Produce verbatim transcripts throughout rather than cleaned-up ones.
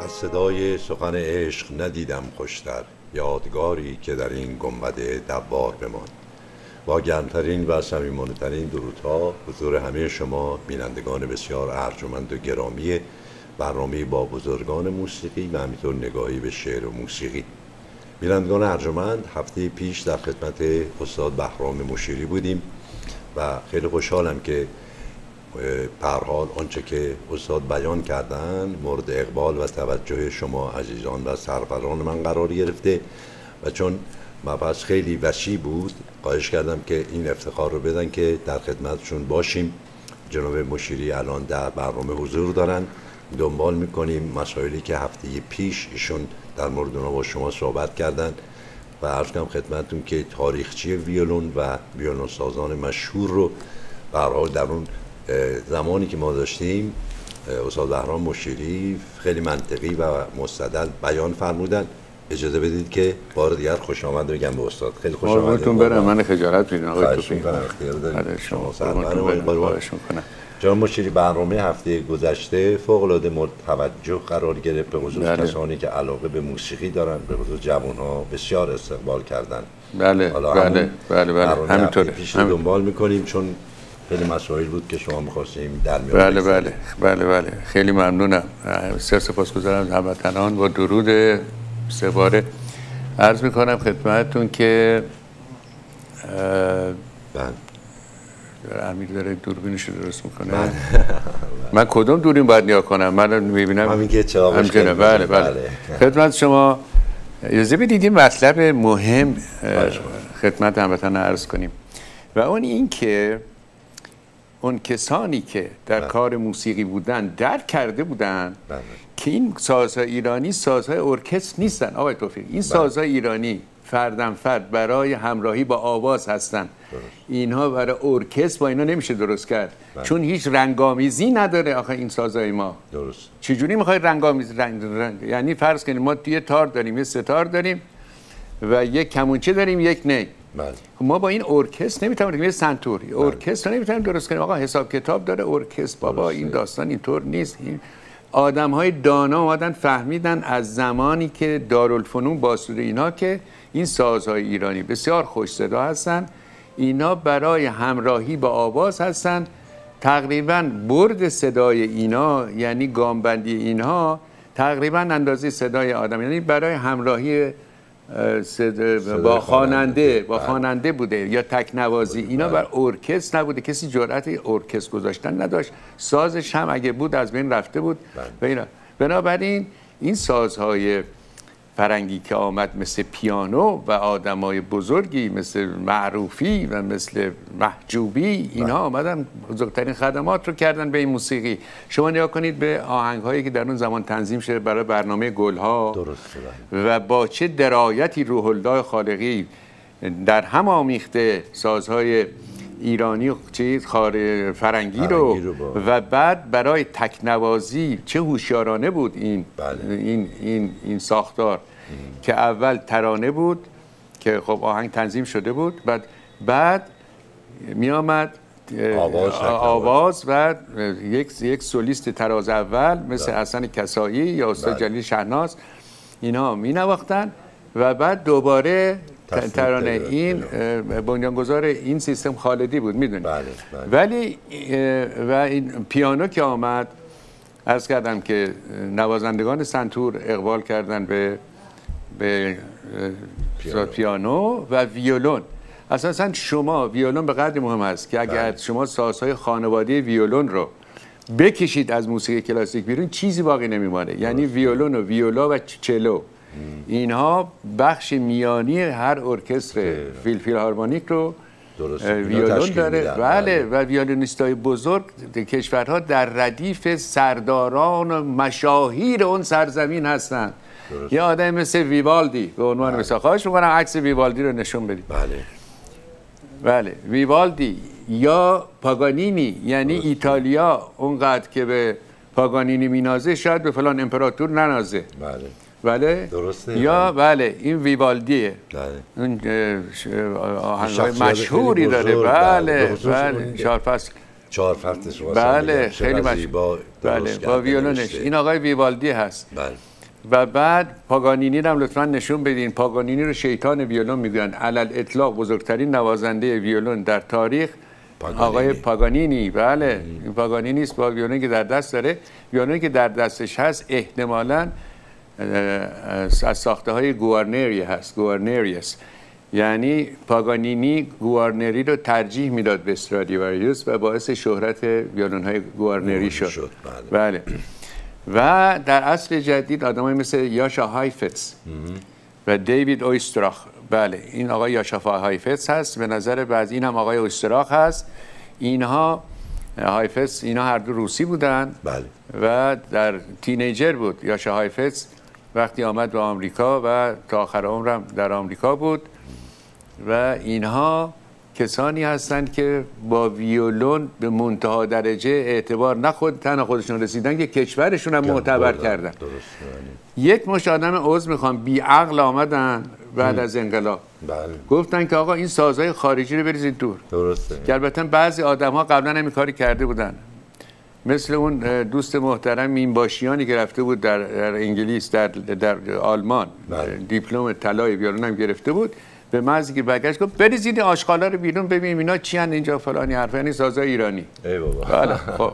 از صدای سخن عشق ندیدم خوشتر، یادگاری که در این گنبد دوار بماند. با گرمترین و صمیمانه‌ترین درودها حضور همه شما بینندگان بسیار ارجمند و گرامی برنامه با بزرگان موسیقی و همینطور نگاهی به شعر و موسیقی. بینندگان ارجمند، هفته پیش در خدمت استاد بهرام مشیری بودیم و خیلی خوشحالم که به هر حال آنچه که استاد بیان کردن مورد اقبال و توجه شما عزیزان و سروران من قرار گرفته و چون مبحث خیلی وسیع بود خواهش کردم که این افتخار رو بدن که در خدمتشون باشیم. جناب مشیری الان در برنامه حضور دارن، دنبال میکنیم مسائلی که هفته پیش ایشون در مورد اونها با شما صحبت کردن و عرض کنم خدمتتون که تاریخچه ویولون و ویولون سازان مشهور رو به هر حال در اون زمانی که ما داشتیم استاد بهرام مشیری خیلی منطقی و مستدل بیان فرمودن. اجازه بدید که بار دیگر خوش آمد بگم به استاد. خیلی خوش آمدید. قربونتون برم. من خجالت می‌کنم آقای توفیق. اختیار دارید. شما سرورش می‌کنم. جناب مشیری، برنامه هفته گذشته فوق‌العاده مورد توجه قرار گرفت، به خصوص بله. کسانی که علاقه به موسیقی دارن، به خصوص جوان‌ها بسیار استقبال کردن. بله بله بله بله همینطوره. پیش رو دنبال می‌کنیم چون خیلی مسائل بود که شما می‌خواستیم در میان بله بله بله بله خیلی ممنونم. بسیار سپاسگزارم هموطنان. با درود سه باره عرض میکنم خدمتتون که بله امیر داره دوربینش رو درست میکنه. بله. من کدوم دوربین باید نگاه کنم؟ من میبینم همین که چراغش بله بله, بله. خدمت شما اجازه بدید این مطلب مهم خدمت هموطنان عرض کنیم و اون این که اون کسانی که در بله. کار موسیقی بودن درک کرده بودن بله. که این سازهای ایرانی سازهای ارکستر نیستن. آقای توفیق، این سازهای ایرانی فردن فرد برای همراهی با آواز هستن. درست. اینها برای ارکستر با اینا نمیشه درست کرد بله. چون هیچ رنگامیزی نداره. آخه این سازهای ما درست چجوری میخوای رنگامیزی رنگ, رنگ یعنی فرض کنیم ما یه تار داریم، یه ستار داریم و یک کمونچه داریم، یک نی. بله. ما با این ارکستر نمیتونیم، یه سنتور بله. ارکستر نمیتونیم درست کنیم. آقا حساب کتاب داره ارکستر. بابا این داستان اینطور نیست. این آدم‌های دانا اومدن فهمیدن از زمانی که دارالفنون باسود اینا که این سازهای ایرانی بسیار خوش صدا هستن، اینا برای همراهی با آواز هستن. تقریبا برد صدای اینا یعنی گامبندی اینها تقریبا اندازه صدای آدم، یعنی برای همراهی با خواننده با خواننده بوده یا تکنوازی. اینا بر ارکستر نبوده، کسی جرأت ارکستر گذاشتن نداشت. سازش هم اگه بود از بین رفته بود و اینا. بنابراین این سازهای فرنگی که آمد مثل پیانو و آدمای بزرگی مثل معروفی و مثل محجوبی، اینها آمدن بزرگترین خدمات رو کردن به این موسیقی. شما نگاه کنید به آهنگ‌هایی که در اون زمان تنظیم شده برای برنامه گل‌ها و با چه درایتی روح الله خالقی در هم آمیخته سازهای ایرانی و چیز خار فرنگی رو, رو و بعد برای تکنوازی چه هوشیارانه بود این بله. این این این ساختار ام. که اول ترانه بود که خب آهنگ تنظیم شده بود، بعد بعد می آمد آواز, آواز و یک یک سولیست تراز اول مثل حسن کسایی یا استاد جلیل شهناز اینا می نواختن و بعد دوباره ترانه. این بنیانگذار این سیستم خالدی بود، میدونید. بله، بله. ولی و این پیانو که آمد عرض کردم که نوازندگان سنتور اقبال کردن به به پیانو, پیانو و ویولون. اساسا شما ویولون به قدر مهم است که اگر بله. شما سازهای خانواده ویولون رو بکشید از موسیقی کلاسیک بیرون چیزی باقی نمیمانه. یعنی ویولون و ویولا و چلو اینها بخش میانی هر ارکستر فیل فیلهارمونیک رو ویولون داره. بله و ویولونیستای بزرگ کشورها در ردیف سرداران و مشاهیر اون سرزمین هستن. درست. یه آدم مثل ویوالدی به عنوان مثال خواهش می‌کنم عکس ویوالدی رو نشون بدید. بله بله ویوالدی یا پاگانینی، یعنی درست. ایتالیا اونقدر که به پاگانینی مینازه شاید به فلان امپراتور ننازه. بله بله درسته. یا بله این ویوالدیه. بله اون آهنگ‌های مشهوری داره. بله بله چهار فصل چهار فصل بله خیلی مشهور. بله با ویولونش این آقای ویوالدی هست. بله و بعد پاگانینی رو هم لطفا نشون بدین. پاگانینی رو شیطان ویولون میگن. علل اطلاق بزرگترین نوازنده ویولون در تاریخ پاگانینی. آقای پاگانینی. بله این پاگانینی است با ویولونی که در دست داره. ویولونی که در دستش هست احتمالاً از ساخته های گوارنری هست، گوارنریس. یعنی پاگانینی گوارنری رو ترجیح میداد به استرادیواریوس و باعث شهرت ویولون های گوارنری شد, شد. بله. بله. و در عصر جدید آدمای مثل یاشا هایفتس و دیوید اویستراخ، بله این آقای یاشا هایفتس هست، به نظر بعضی این هم آقای اویستراخ هست. اینها هایفتس اینا هر دو روسی بودن. بله. و در تینیجر بود یاشا هایفتس وقتی آمد به آمریکا و تا آخر عمرم در آمریکا بود. و اینها کسانی هستند که با ویولون به منتها درجه اعتبار نه خود تنها خودشون رسیدن که کشورشون هم معتبر کردن. یک مش آدم عضو میخوام بی عقل آمدن بعد ام. از انقلاب. بله. گفتن که آقا این سازهای خارجی رو بریزید دور. درسته. که البته بعضی آدم ها قبلا همین کاری کرده بودن، مثل اون دوست محترم مینباشیانی که رفته بود در, در انگلیس، در, در آلمان. بله. دیپلم طلای ویولون هم گرفته بود. به محضی که برگشت گفت بریزید آشغالا رو بیرون ببینیم اینا چی هن اینجا فلانی حرفا، یعنی سازای ایرانی. ای بابا. بله خب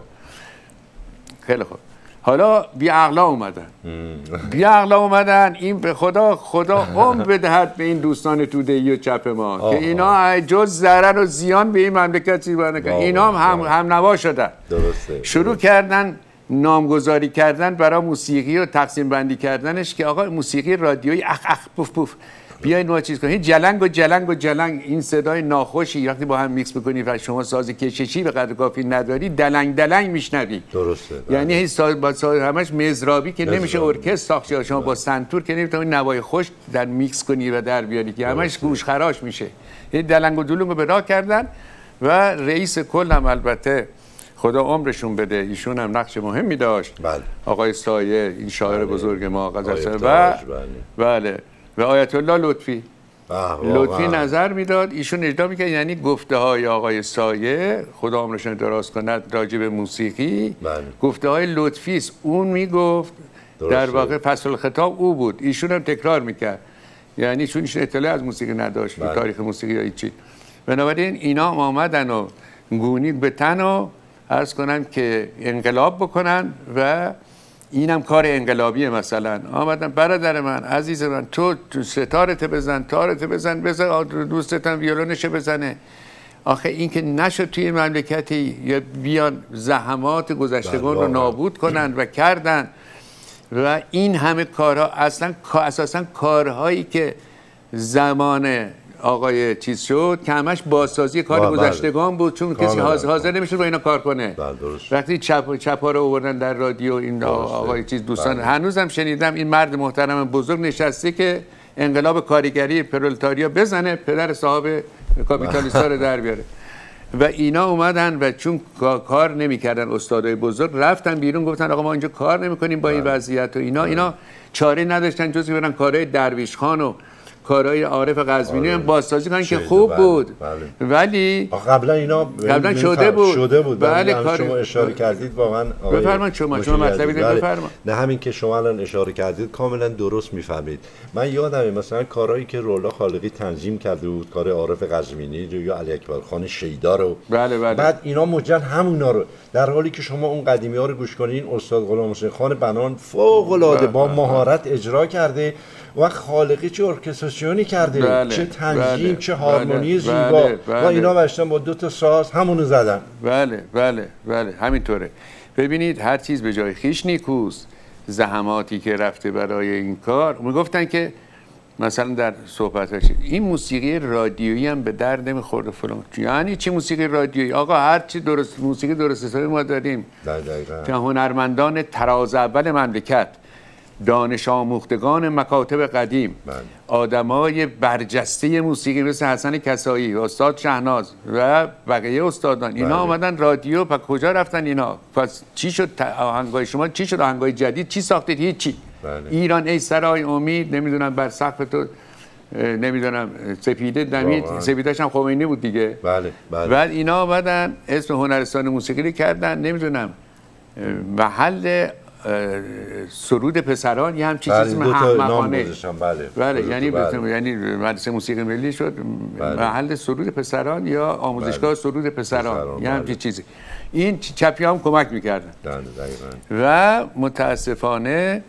خیلی خوب. حالا بی عقلا اومدن بی عقلا اومدن این به خدا خدا عمر بدهد به این دوستان توده‌ای و چپ ما آه که اینا آه. جز ضرر و زیان به این مملکت چیزی نکردن. اینا هم هم نوا شدن. درسته. شروع درسته. کردن نامگذاری کردن برای موسیقی و تقسیم بندی کردنش که آقا موسیقی رادیویی اخ اخ پوف پوف بیاین ما چیز کنیم. جلنگ و جلنگ و جلنگ این صدای ناخوشی وقتی با هم میکس میکنی و شما ساز کششی به قدر کافی نداری دلنگ دلنگ میشنوی. درسته. یعنی هیچ ساز با ساز همش مزرابی که مزرابی. نمیشه ارکستر ساخت. شما با سنتور که نمیتونی نوای خوش در میکس کنی و در بیاری که همش گوش خراش میشه. این دلنگ و دلنگ رو به راه کردن و رئیس کل هم البته خدا عمرشون بده ایشون هم نقش مهمی داشت. بله. آقای سایه این شاعر بله. بزرگ ما قدرت و بله و آیت الله لطفی لطفی نظر میداد ایشون اجرا میکرد. یعنی گفته های آقای سایه خدا عمرشون دراز کند راجع به موسیقی بله. گفته های لطفی است. اون میگفت در واقع فصل الخطاب او بود، ایشون هم تکرار میکرد. یعنی چون ایشون اطلاع از موسیقی نداشت بله. تاریخ موسیقی یا هیچی. بنابراین اینا آمدن و گونی به تن و عرض کنم که انقلاب بکنن و اینم کار انقلابیه. مثلا آمدن برادر من عزیز من تو ستارت بزن تارت بزن بزن دوستتم ویولونش بزنه. آخه این که نشد توی مملکتی یا بیان زحمات گذشتگان رو نابود کنن و کردن و این همه کارها اصلا اساسا کارهایی که زمان آقای چیز شد که همش بازسازی کار گذشتگان بود چون کسی حاضر, حاضر نمیشد با اینا کار کنه. وقتی چپ چپا رو آوردن در رادیو این آقای چیز دوستان بله. هنوزم شنیدم این مرد محترم بزرگ نشسته که انقلاب کارگری پرولتاریا بزنه پدر صاحب کاپیتالیستا رو در بیاره و اینا اومدن و چون کار نمیکردن استادای بزرگ رفتن بیرون گفتن آقا ما اینجا کار نمیکنیم با این وضعیت و اینا اینا چاره نداشتن جز برن کارهای درویش خان و کارهای عارف قزوینی هم بازسازی کنن که خوب بله، بود بله. ولی قبلا اینا قبلا شده بود شده بود بله کار شما اشاره کردید واقعا بفرمایید شما شما مطلبی بله. بفرمایید. نه همین که شما الان اشاره کردید کاملا درست میفهمید. من یادمه مثلا کارهایی که رولا خالقی تنظیم کرده بود کار عارف قزوینی یا علی اکبر خان شیدا رو بله بله. بعد اینا مجن همونا رو در حالی که شما اون قدیمی ها رو گوش کنین استاد غلام حسین خان بنان فوق العاده با مهارت اجرا کرده و خالقی چه ارکستراسیونی کرده بله، چه تنظیم بله، چه هارمونی بله، زیبا بله، بله. و اینا باشتن با دو تا ساز همونو زدن. بله بله بله همینطوره. ببینید هر چیز به جای خیش نیکوست. زحماتی که رفته برای این کار میگفتن که مثلا در صحبتاش این موسیقی رادیویی هم به درد نمیخورد فلان. یعنی چی موسیقی رادیویی؟ آقا هر چی درست موسیقی درست حسابی ما داریم که هنرمندان تراز اول مملکت دانش آموختگان مکاتب قدیم بله. آدمای برجسته موسیقی مثل حسن کسایی استاد شهناز و بقیه استادان اینا بله. آمدن رادیو پس کجا رفتن اینا؟ پس چی شد آهنگای شما؟ چی شد آهنگای جدید؟ چی ساختید؟ هیچی بله. ایران ای سرای امید نمیدونم بر سقف تو نمیدونم سپیده دمید سپیده‌ش هم خمینی بود دیگه بله بله. بعد اینا آمدن اسم هنرستان موسیقی رو کردن نمیدونم محل سرود پسران یه همچین بله، چیزی دو تا نام احمقانه. گذاشتم. بله بله یعنی بله. یعنی مدرسه موسیقی ملی شد بله. محل سرود پسران یا آموزشگاه بله. سرود پسران, پسران یه همچین بله. چیزی. این چپی هم کمک میکردن و متاسفانه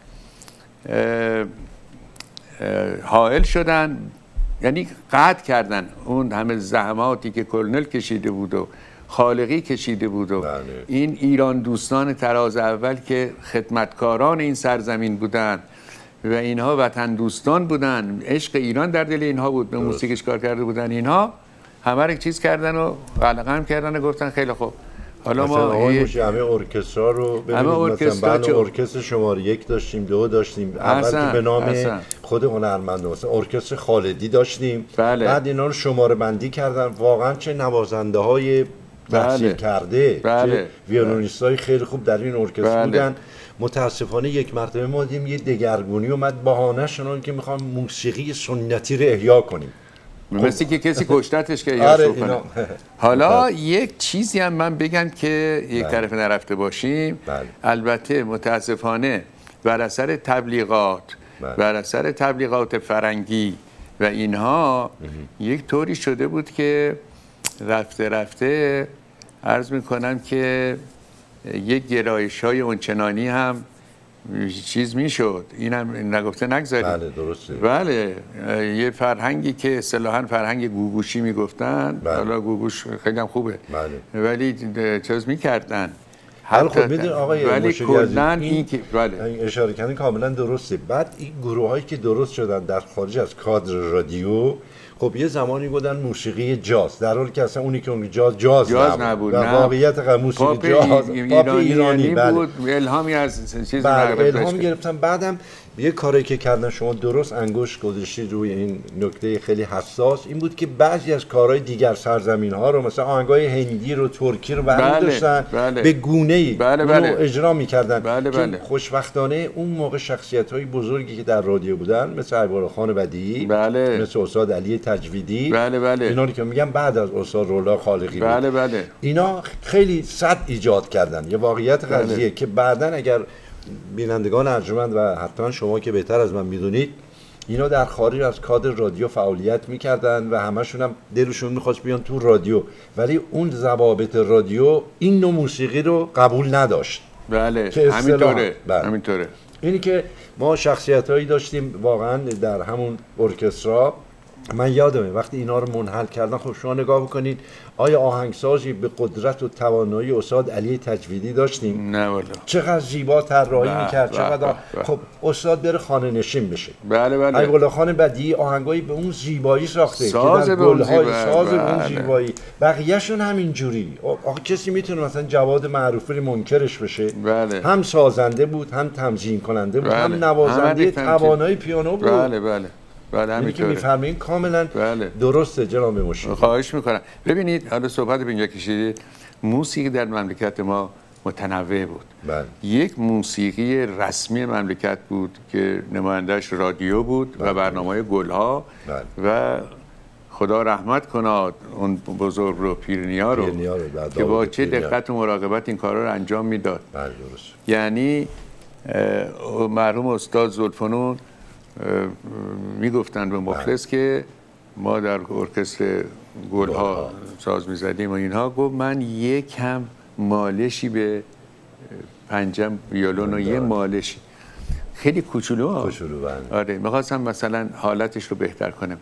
حائل شدن، یعنی قطع کردن اون همه زحماتی که کلنل کشیده بود و خالقی کشیده بود و بله. این ایران دوستان تراز اول که خدمتکاران این سرزمین بودن و اینها وطن دوستان بودن، عشق ایران در دل اینها بود، به موسیقیش کار کرده بودن، اینها همه رو چیز کردن و قلقم کردن و گفتن خیلی خوب حالا ما همه ارکسترا رو ببینید، مثلا بعد ارکستر شماره یک داشتیم، دو داشتیم، اول که به نام اصلا. خود هنرمند مثلا ارکستر خالدی داشتیم. بله. بعد اینا رو شماره بندی کردن، واقعا چه نوازنده های تحصیل بله. کرده، بله. چه ویولونیستای خیلی خوب در این ارکستر بله. بودن. متاسفانه یک مرتبه ما دیدیم یه دگرگونی اومد، بهانه شون که میخوام موسیقی سنتی رو احیا کنیم، مثل که کسی کشتتش که احیاش کنه. حالا یک چیزی هم من بگم که یک طرف نرفته باشیم. بله. البته متاسفانه بر اثر تبلیغات، بله. بر اثر تبلیغات فرنگی و اینها یک طوری شده بود که رفته رفته عرض میکنم که یک گرایش های اونچنانی هم چیز میشد. اینم نگفته نگذاریم. بله درسته. بله یه فرهنگی که اصطلاحاً فرهنگ گوگوشی میگفتن، بله. حالا گوگوش خیلی هم خوبه، بله. ولی چیز میکردن. حالا خب میدونی آقای ولی کلاً این که بله اشاره کردن کاملا درسته. بعد این گروه هایی که درست شدن در خارج از کادر رادیو، خب یه زمانی بودن موسیقی جاز، در حالی که اصلا اونی که اون جاز جاز, جاز نبود. نبود. و واقعیت موسیقی پاپ جاز ایرانی, پاپ ایرانی بود. بله. الهامی از چیز مغرب الهام گرفتن. بعدم یه کاری که کردن، شما درست انگشت گذاشتید روی این نکته خیلی حساس، این بود که بعضی از کارهای دیگر سرزمین ها رو، مثلا آهنگای هندی رو، ترکی رو برمی‌داشتن، بله. بله. به گونه‌ای بله. اونو بله. اجرا می‌کردن. بله. که بله. خوشبختانه اون موقع شخصیت‌های بزرگی که در رادیو بودن، مثل عبدالله خان بدیعی، بله. مثل استاد علی تجویدی، بله. بله. اینا که میگم بعد از استاد رولا خالقی بود. بله. بله. اینا خیلی صد ایجاد کردن. یه واقعیت قضیه بله. که بعداً اگر بینندگان ارجمند و حتما شما که بهتر از من میدونید، اینا در خارج از کادر رادیو فعالیت میکردن و همشون هم دلشون میخواست بیان تو رادیو، ولی اون ضوابط رادیو این نوع موسیقی رو قبول نداشت. بله همینطوره. بله. همینطوره. اینی که ما شخصیتایی داشتیم واقعا در همون ارکسترا. من یادمه وقتی اینا رو منحل کردن، خب شما نگاه بکنید آیا آهنگسازی به قدرت و توانایی استاد علی تجویدی داشتیم؟ نه والا. چقدر زیبا طراحی میکرد، چقدر خب استاد بره خانه نشین بشه. بله بله. عبدالله خان بدیعی آهنگایی به اون زیبایی ساخته ساز که در گل‌های ساز به اون بله. زیبایی، بقیه‌شون همین جوری. آخه کسی میتونه مثلا جواد معروفی منکرش بشه؟ بله. هم سازنده بود، هم تمثیل کننده بود، بله. هم نوازنده توانایی پیانو بود. بله بله. بله اینی که میفهمین کاملا بله. درسته جناب مشیر. خواهش میکنم. ببینید حالا صحبت به اینجا کشیدید، موسیقی در مملکت ما متنوع بود. بله. یک موسیقی رسمی مملکت بود که نمایندهش رادیو بود بله. و برنامه گلها بله. و خدا رحمت کناد اون بزرگ رو پیرنیا رو, پیرنیا رو که با چه دقت و مراقبت این کارا رو انجام میداد. بله درست. یعنی مرحوم استاد زلفنون میگفتن به مخلص که ما در ارکستر گلها ساز میزدیم و اینها، گفت من یک هم مالشی به پنجم ویولون و یه مالشی خیلی کوچولو ها کوچولو بله. آره میخواستم مثلا حالتش رو بهتر کنم.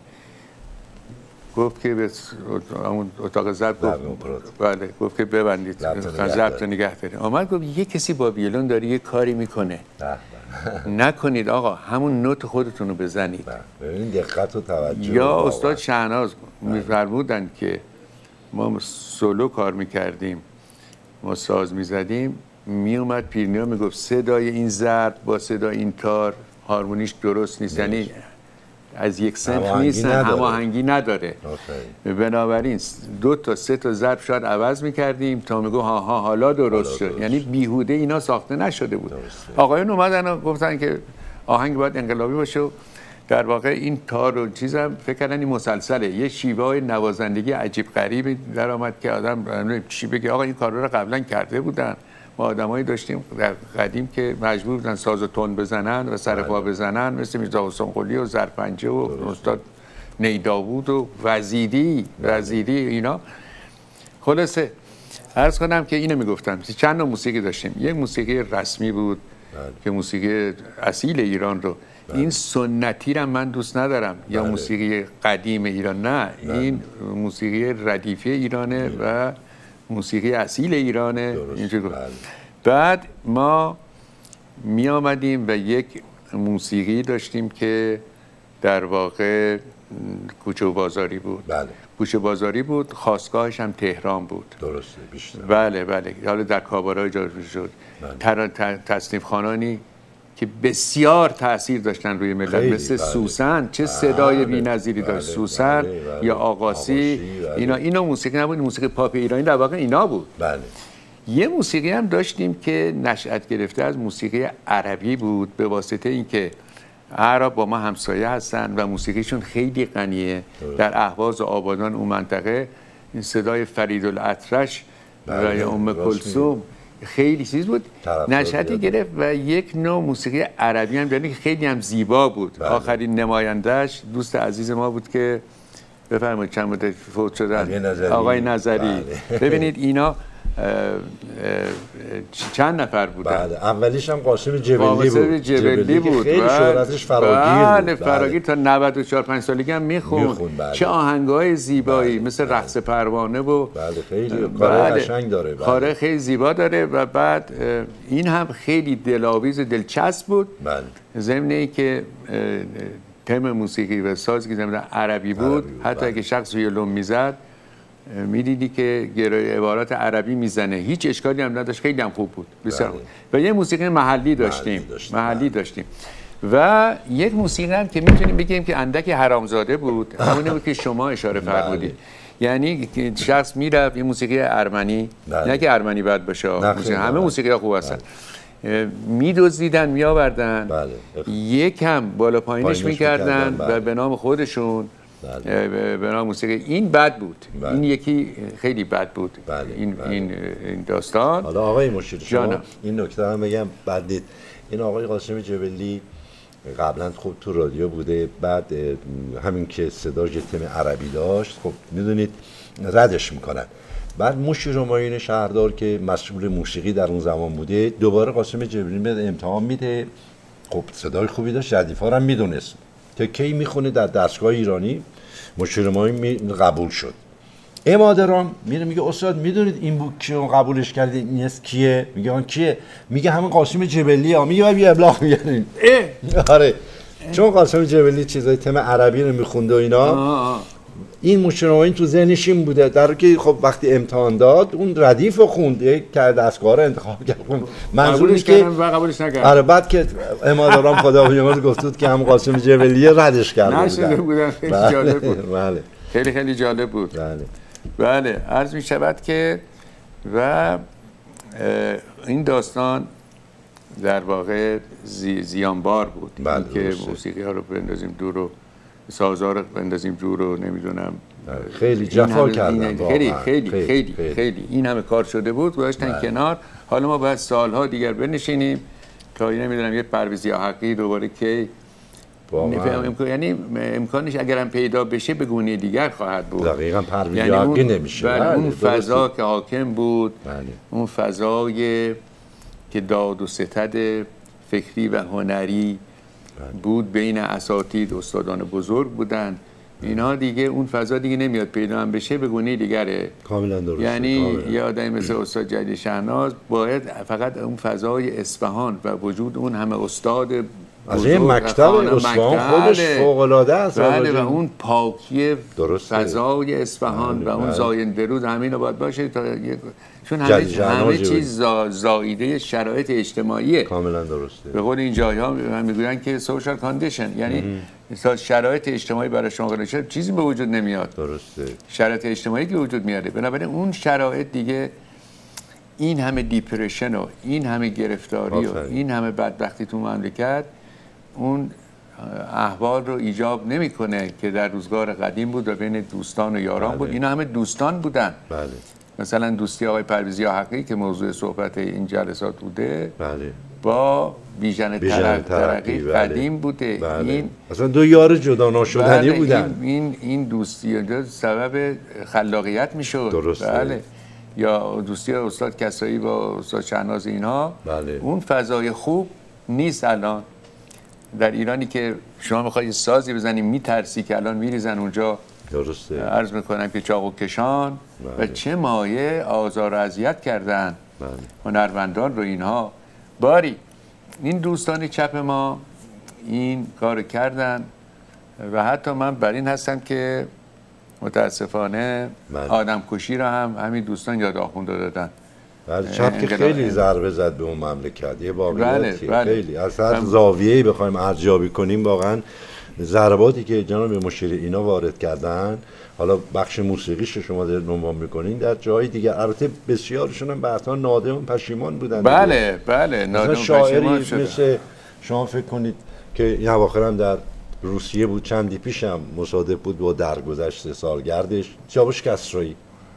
گفت که به اون اتاق ضبط گفت بله گفت که ببندید ضبط رو نگه دارید. آمد گفت یه کسی با ویولون داره یه کاری میکنه، نکنید آقا، همون نوت خودتون رو بزنید. ببینید دقت و توجه. یا استاد شهناز میفرمودن که ما سولو کار میکردیم، ما ساز میزدیم، میومد پیرنیا میگفت صدای این ضرب با صدای این تار هارمونیش درست نیست، یعنی از یک سنت نیستن، هماهنگی نداره. بنابراین دو تا سه تا ضرب شاید عوض میکردیم تا میگو ها ها حالا درست شد. یعنی بیهوده اینا ساخته نشده بود. آقایون اومدن و گفتن که آهنگ باید انقلابی باشه و در واقع این تار و چیزم فکر کردن این مسلسله. یه شیوه های نوازندگی عجیب غریبی در آمد که آدم چی بگه آقا این کارا رو قبلا کرده بودن، ما آدمایی داشتیم در قدیم که مجبور بودن ساز و تون بزنن و سر پا بزنن، مثل میرزا حسین قلی و زرپنجه و استاد نیداود و وزیری وزیری اینا. خلاصه عرض کنم که اینو میگفتم چند نوع موسیقی داشتیم. یک موسیقی رسمی بود بله. که موسیقی اصیل ایران رو بله. این سنتی رو من دوست ندارم بله. یا موسیقی قدیم ایران، نه بله. این موسیقی ردیفه ایرانه بله. و موسیقی اصیل ایرانه اینجوری بله. بعد ما می آمدیم و یک موسیقی داشتیم که در واقع کوچه و بازاری بود بله. کوچه بازاری بود، خاستگاهش هم تهران بود. درسته بیشتر. بله بله. حالا در کابارای جا شد. بله. تصنیف خوانانی که بسیار تاثیر داشتن روی ملت، مثل بله. سوسن، چه صدای بله. بی‌نظیری بله. داشت سوسن بله. بله. یا آقاسی بله. اینا اینا موسیقی نبود، موسیقی پاپ ایرانی در واقع اینا بود. بله. یه موسیقی هم داشتیم که نشأت گرفته از موسیقی عربی بود، به واسطه اینکه عرب با ما همسایه هستن و موسیقیشون خیلی غنیه. در اهواز و آبادان اون منطقه صدای فریدالاطرش و یا ام کلثوم خیلی چیز بود، نشأتی گرفت و یک نوع موسیقی عربی هم داریم که خیلی هم زیبا بود. بله. آخرین نمایندهش دوست عزیز ما بود که بفرمایید چند مدت فوت شدن، آقای نظری. بله. ببینید اینا اه اه چند نفر بودن. بله. اولیش هم قاسم جبلی بود. جبلی بود. خیلی شهرتش فراگیر بله. بود. فراگیر تا نود و چهار پنج سالگی هم میخوند. بله. چه آهنگای زیبایی بله. مثل بله. رقص پروانه و بله خیلی کار قشنگ داره. بله. کار خیلی زیبا داره و بعد این هم خیلی دلاویز و دلچسب بود. بله. ضمن اینکه تم موسیقی و سازی که ضمن عربی بود, عربی بود. حتی بله. اگه شخص ویولون میزد میدیدی که گرای عبارات عربی میزنه، هیچ اشکالی هم نداشت، خیلی هم خوب بود بسیار خوب. و یه موسیقی محلی داشتیم محلی داشتیم, محلی داشتیم. و یک موسیقی هم که میتونیم بگیم که اندک حرامزاده بود، همونه بود که شما اشاره فرمودید. یعنی شخص میرفت یه موسیقی ارمنی، نه که ارمنی بد باشه، همه موسیقی ها خوب هستن، میدزدیدن میآوردن بله. یکم بالا پایینش میکردن و به نام خودشون بله. به نام موسیقی. این بد بود. بله. این یکی خیلی بد بود. بله. این بله. این داستان. حالا آقای مشیر شما این نکته هم بگم بد دید. این آقای قاسم جبلی قبلا خب تو رادیو بوده، بعد همین که صداش تم عربی داشت، خب میدونید ردش میکنن. بعد مشیر همایون شهردار که مسئول موسیقی در اون زمان بوده، دوباره قاسم جبلی میاد امتحان میده. خب صدای خوبی داشت، ردیفا هم میدونست. که کی میخونه در دستگاه ایرانی، مشیر همایون قبول شد. امادرام میره میگه استاد میدونید این بود که اون قبولش کرده این است کیه؟ میگه اون کیه؟ میگه همین قاسم جبلی ها. میگه بیا ابلاغ میگن. آره چون قاسم جبلی چیزای تم عربی رو میخونده و اینا. آه. این مشیر همایون تو ذهنش این بوده، در که خب وقتی امتحان داد اون ردیف رو خوند، یک دستگاه رو انتخاب کرد. منظورش که قبولش نکرد. آره بعد که امادرام خدا بیامرز گفت بود که هم قاسم جبلی ردش کرده بودن. نشده بودن. خیلی بله. جالب بود. بله. خیلی خیلی جالب بود. بله. بله عرض می شود که و این داستان در واقع زی زیانبار بود. بله که موسیقی ها رو بندازیم دور و سازها رو بندازیم دور و نمیدونم خیلی جفا کردن. خیلی خیلی خیلی خیلی, خیلی خیلی این همه کار شده بود گذاشتن کنار. حالا ما باید سالها دیگر بنشینیم تا نمیدونم یه پرویز یاحقی دوباره که امکان یعنی امکانش اگرم پیدا بشه به گونه دیگر خواهد بود. دقیقاً پرویز یعنی یاحقی نمیشه. بله اون فضا که حاکم بود بله. اون فضای که داد و ستد فکری و هنری بله. بود بین اساتید استادان بزرگ بودن، اینا دیگه اون فضا دیگه نمیاد پیدا هم بشه به گونه دیگره. کاملا درسته. یعنی یه آدمی مثل استاد جلیلی شهناز باید فقط اون فضای اصفهان و وجود اون همه استاد از این مکتب اصفهان خودش فوق العاده است. بله و اون پاکی فضای اصفهان و اون زاینده رود همین باید باشه تا چون همه, همه چیز زا زاییده شرایط اجتماعیه. کاملا درسته. به قول این جایی ها میگوین که سوشال کاندیشن، یعنی شرایط اجتماعی برای شما قرار شد چیزی به وجود نمیاد. درسته. شرایط اجتماعی که وجود میاره، بنابراین اون شرایط دیگه این همه دیپرشن و این همه گرفتاری و این همه بدبختی تو مملکت اون احوال رو ایجاب نمیکنه که در روزگار قدیم بود و بین دوستان و یاران بله. بود. اینا همه دوستان بودن. بله. مثلا دوستی آقای پرویزی حقی که موضوع صحبت این جلسات بوده بله با بیژن بیژن ترقی, ترقی، بله. قدیم بوده. بله. این اصلا دو یار جدا ناشدنی بله بودن. این این, این دوستی دو سبب خلاقیت میشد. درسته. بله. یا دوستی استاد کسایی با استاد شهناز اینها، بله. اون فضای خوب نیست الان در ایرانی که شما میخوای سازی بزنی میترسی که الان میریزن اونجا. درسته. عرض میکنم که چاق و کشان بله. و چه مایه آزار و اذیت کردن بله. هنرمندان رو اینها. باری این دوستان چپ ما این کار کردن و حتی من بر این هستم که متاسفانه بله. آدم کشی را هم همین دوستان یاد آخونده دادن. بله چپ که خیلی ضربه زد به اون مملکت، یه واقعیتی بله، بله. خیلی از هر زاویه‌ای بخوایم ارزیابی کنیم واقعا ضرباتی که جناب مشیر اینا وارد کردن، حالا بخش موسیقیش شما دارید عنوان می‌کنین، در جای دیگه البته بسیارشون هم بعدا نادم و پشیمان بودن. بله بله نادم و شاعری پشیمان مثل شما فکر کنید که این اواخر هم در روسیه بود، چندی پیشم مصادف بود با درگذشت سالگردش، سیاوش کسرایی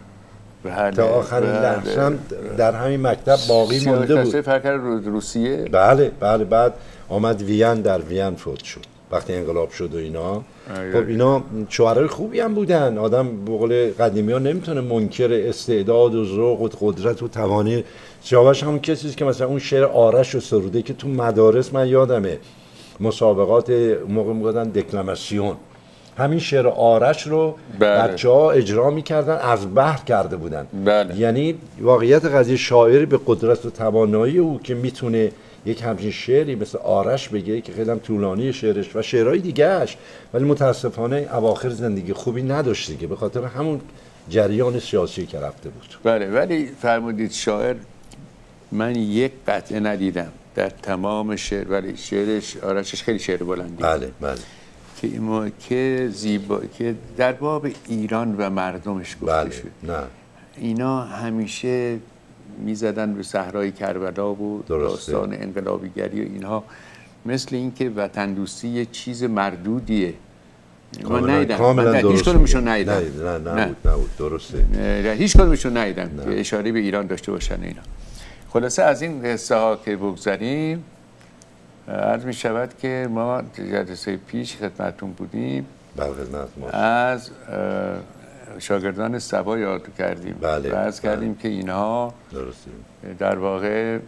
بله تا آخرین بله. لحظه هم در همین مکتب باقی مونده بود. فرکر روسیه. بله بله بعد آمد وین، در وین فوت شد وقتی انقلاب شد و اینا. خب اینا شاعرای خوبی هم بودن، آدم به قول قدیمی ها نمیتونه منکر استعداد و ذوق و قدرت و توانی. سیاوش همون کسی است که مثلا اون شعر آرش رو سروده که تو مدارس من یادمه مسابقات موقع میگفتن دکلماسیون، همین شعر آرش رو بله. بچه‌ها اجرا می‌کردن، از بحر کرده بودن. بله. یعنی واقعیت قضیه شاعری به قدرت و توانایی او که میتونه یک همچین شعری مثل آرش بگه که خیلی هم طولانی شعرش و شعرهای دیگه‌اش، ولی متاسفانه اواخر زندگی خوبی نداشت دیگه به خاطر همون جریان سیاسی که رفته بود. بله ولی فرمودید شاعر، من یک قطعه ندیدم در تمام شعر، ولی شعرش آرشش خیلی شعر بلندی. بله بله. که ما که زیبا که در باب ایران و مردمش گفته بله. شد. نه. اینا همیشه میزدن به صحرای کربلا و داستان انقلابیگری و اینها، مثل اینکه وطن دوستی یه چیز مردودیه. من ندیدم، من هیچ کدومشون ندیدم. نه نه نبود نبود درسته. هیچ کدومشون ندیدم که اشاره به ایران داشته باشن اینا. خلاصه از این قصه ها که بگذاریم، عرض می شود که ما جلسه پیش خدمتتون بودیم، از شاگردان صبا یاد کردیم. بله. و عرض کردیم بله. که اینها درسته. در واقع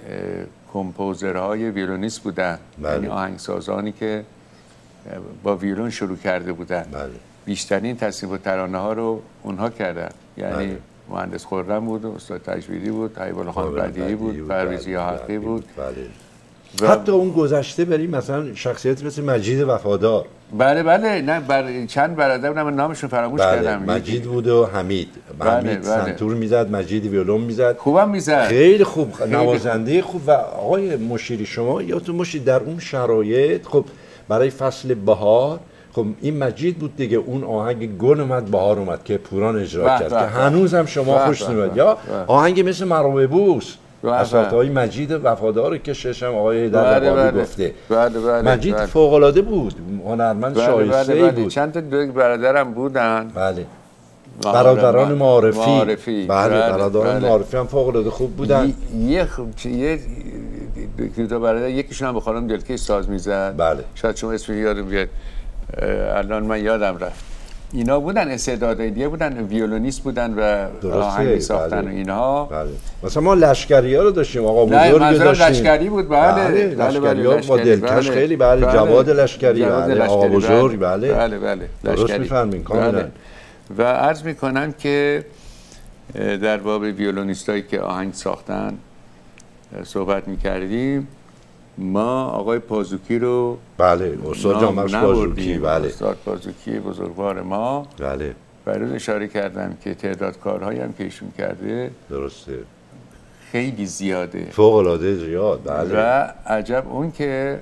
کمپوزرهای ویولونیست بودن. بله. یعنی آهنگسازانی که با ویولون شروع کرده بودن. بله. بیشترین تصنیف و ترانه ها رو اونها کردن. یعنی بله. مهندس خرم بود، استاد تجویدی بود، حبیب خان بدیعی بود، پرویزی حقی بود. بله. و حتی اون گذشته بریم مثلا شخصیت مثل مجید وفادار. بله بله نه بر... چند برادر بودن، من نامشون فراموش بله. کردم. مجید بود و حمید. بله. حمید بله. سنتور میزد، مجید ویولون میزد. خوبم میزد. خیلی خوب، نوازنده خوب. و آقای مشیری شما یادتون باشه در اون شرایط خب برای فصل بهار، خب این مجید بود دیگه، اون آهنگ گل اومد بهار اومد که پوران اجرا کرد که هنوز هم شما خوش نمیاد. یا آهنگ مثل مرو بوس اساتای مجید وفادار که ششم آقای هیدر ربابی گفته. بله بله. مجید بله. فوق العاده بود، هنرمند بله شایسته بله بله. بود. چند تا دو برادرم بودن. بله. برادران معارفی. معارفی. بله, بله. برادران بله. معارفی هم فوق العاده خوب بودن. یه یه دو تا برادر، یکیشون هم به خانم دلکش ساز میزد. بله. شاید شما اسمش یادم بیاد. الان من یادم رفت. اینا بودن استعدادای دیگه بودن، ویولونیست بودن و آهنگ ساختن بله. و اینها. بله. مثلا ما لشکری‌ها رو داشتیم، آقا بزرگ داشتیم. لشکری بود بله. بله. لشکری‌ها با دلکش خیلی بله. بله. جواد لشکری بله. آقا بزرگ بله. بله بله. درست می‌فرمایید کاملا. بله. و عرض می‌کنم که در باب ویولونیستایی که آهنگ ساختن صحبت می‌کردیم. ما آقای پازوکی رو بله استاد جانبخش پازوکی بله استاد پازوکی بزرگوار ما بله برای اشاره کردم که تعداد کارهایی هم که ایشون کرده درسته خیلی زیاده، فوق العاده زیاد بله. و عجب اون که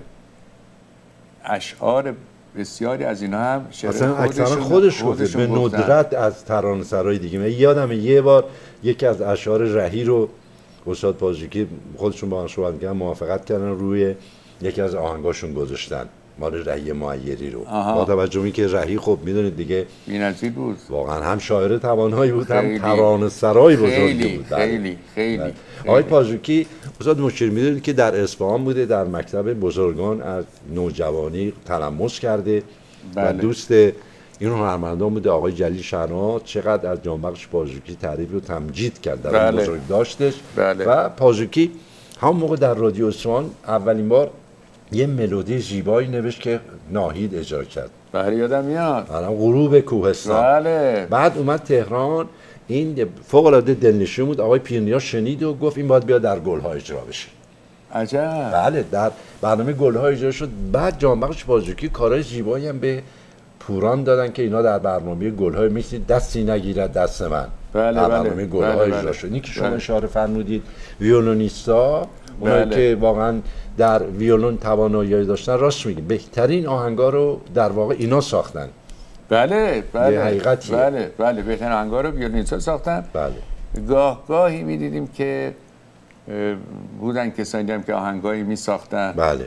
اشعار بسیاری از اینا هم شعر خودشون خودش گفته به ندرت از ترانه‌سرای دیگه. من یادمه یه بار یکی از اشعار رهی رو استاد پازوکی خودشون با هم صحبت کردن، موافقت کردن روی یکی از آهنگاشون گذاشتن مال رهی معیری رو. آها. با توجه به اینکه رهی خب میدونید دیگه بی‌نظیر بود، واقعا هم شاعر توانایی بود، هم خیلی. ترانه سرای بزرگی خیلی بود. خیلی خیلی, بله. خیلی. آقای پازوکی استاد مشیر میدونید که در اصفهان بوده، در مکتب بزرگان از نوجوانی تلمس کرده. بله. و دوست این هنرمندان بوده آقای جلیل شهناز. چقدر از جانبخش پازوکی تعریف و تمجید کرد در بله. اون بزرگ داشتش. بله. و پازوکی همون موقع در رادیو اصفهان اولین بار یه ملودی زیبایی نوشت که ناهید اجرا کرد. بله یادم میاد. الان غروب کوهستان. بله. بعد اومد تهران، این فوق العاده دلنشین بود. آقای پیرنیا شنید و گفت این باید بیاد در گل‌ها اجرا بشه. عجب. بله در برنامه گل‌ها اجرا شد. بعد جانبخش پازوکی کارهای زیبایی هم به پوران دادن که اینا در برنامه گل‌ها مثل دستی نگیرد دست من. بله در بله. برنامه گل‌ها بله اجرا بله. شد. این که شما بله. اشاره فرمودید ویولونیستا، اونایی بله. که واقعا در ویولون توانایی داشتن، راست میگید بهترین آهنگا رو در واقع اینا ساختن. بله بله. یه حقیقتیه. بله بله بهترین آهنگا رو ویولونیستا ساختن. بله. گاه گاهی می‌دیدیم که اه، بودن کسانی هم که آهنگایی می‌ساختن. بله.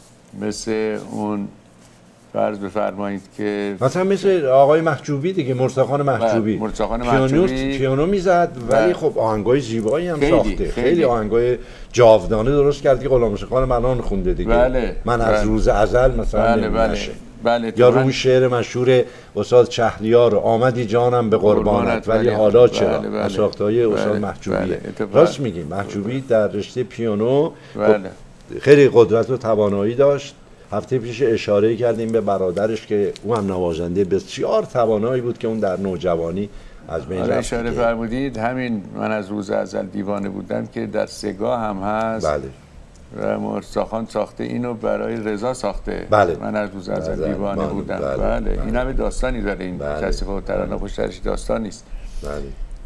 مثل اون فرض بفرمایید که مثلا مثل آقای محجوبی دیگه، مرتضی محجوبی. بله، مرتضی پیانو محجوبی. پیانو میزد ولی بله. خب آهنگای زیبایی هم خیلی، ساخته. خیلی, خیلی. خیلی آهنگای جاودانه درست کرد که غلام خان منان خونده دیگه. بله. من از بله. روز ازل مثلا بله بله. نشه. بله یا من... اون شعر مشهور استاد شهریار، آمدی جانم به قربانت, قربانت ولی بله. حالا چرا؟ بله بله. از ساخته‌های بله. استاد محجوبی. بله. اتفاق... راست میگیم محجوبی در رشته پیانو بله. خب خیلی قدرت و توانایی داشت. هفته پیش اشاره کردیم به برادرش که او هم نوازنده بسیار توانایی بود که اون در نوجوانی از بین رفت. اشاره فرمودید همین من از روز ازل دیوانه بودم که در سگاه هم هست. بله. و مرتضی خان ساخته اینو برای رضا ساخته. بله. من از روز ازل بله. دیوانه بله. بودم. بله. بله. بله. این همه داستانی داره این بله. تصفیه و ترانه پشتش داستان نیست. بله.